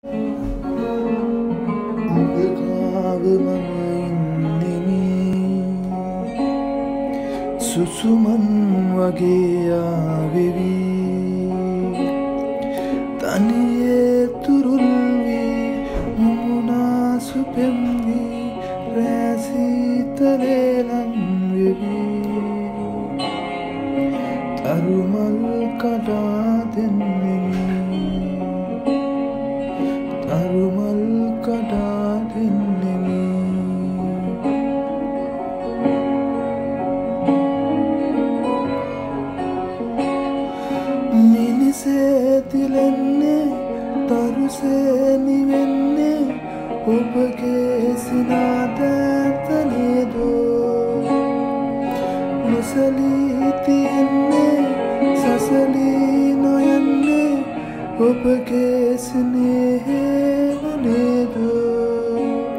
සුසුමන් වගේ ආවෙවි තනියේ තුරුල් වී මුමුණාසු පෙම්වී රැසීතලේ ලං වෙවි තරුමල් කඩා දෙන්නෙමි තරුමල් කඩා දෙන්නෙමි තිලෙන්නේ තරුසේ නිවෙන්නේ ඔබගේ සිනාදැතනේදෝ නොසලී තියෙන්නේ සසලී නොයන්නේ ඔබගේ ස්නේහනේදෝ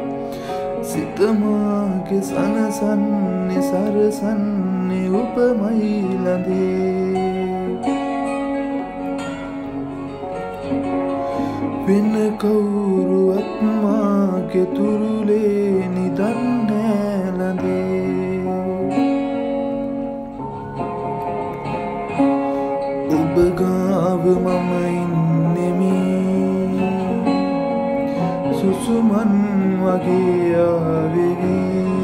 සිතමාගේ සනසන්නේ සරසන්නේ ඔබමයි ළඟේ වෙන කවුරුවත් මාගේ තුරුලේ නිදන්නේ ළඟේ ඔබ ගාව මම ඉන්නෙමි සුසුමන් වගේ ආවෙවි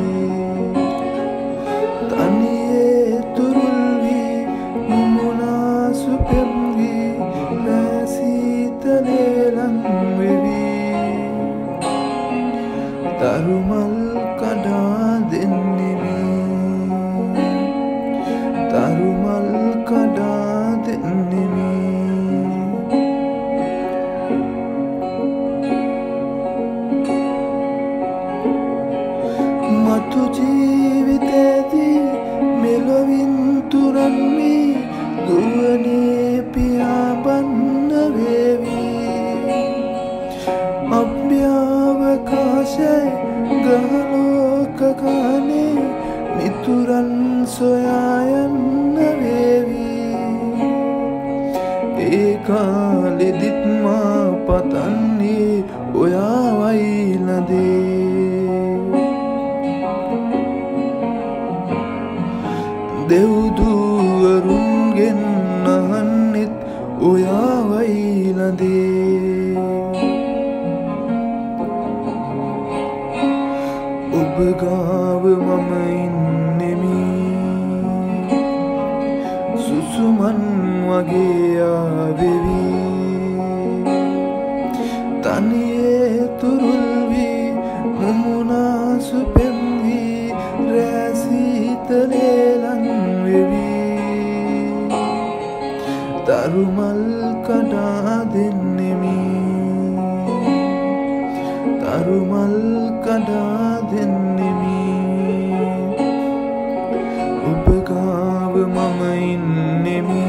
තනියේ තුරුල් වී මුමුණාසු පෙම්වී රැසීතලේ තරුමල් කඩා දෙන්නෙමි තරුමල් කඩා දෙන්නෙමි මතු ජීවිතේදී මෙලොවින් තුරන් වී දුවනේ පියාඹන්න වේවි අභ්‍යවකාශේ ග්‍රහලෝක ගානේ මිතුරන් සොයා යන්න වේවි ඒ කාලෙදිත් මා පතන්නේ ඔයාවයි ළඟේ දෙව්දුවරුන්ගෙන් අහන්නෙත් ඔයාවයි ළඟේ ඔබ ගාව මම ඉන්නෙමි සුසුමන් වගේ ආවෙවි තනියේ තුරුල් වී මුමුණාසු පෙම්වී රැසීතලේ ලං වෙවි තරුමල් කඩා දෙන්නෙමි තරුමල් කඩා දෙන්නෙමි ඔබ ගාව මම ඉන්නෙමි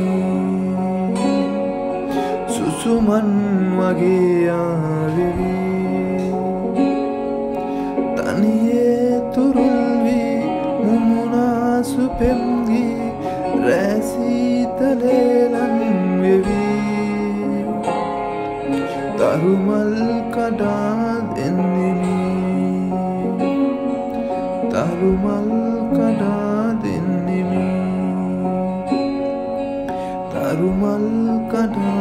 සුසුමන් වගේ ආවෙවි තනියේ තුරුල් වී මුමුණාසු පෙම්වී රැසීතලේ ලං වෙවි තරුමල් කඩා දෙන්නෙමි තරුමල් කඩා දෙන්නෙමි තරුමල් කඩා